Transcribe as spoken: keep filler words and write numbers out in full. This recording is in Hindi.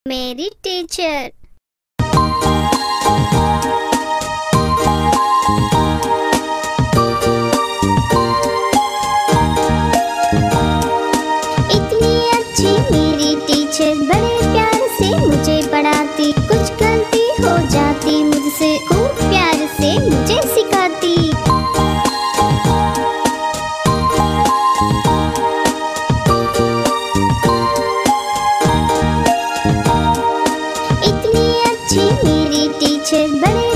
मेरी टीचर। इतनी अच्छी मेरी टीचर, बड़े प्यार से मुझे पढ़ाती, कुछ गलती हो जाती मुझसे खूब प्यार से मुझे सिखाती। इतनी अच्छी मेरी टीचर, बड़े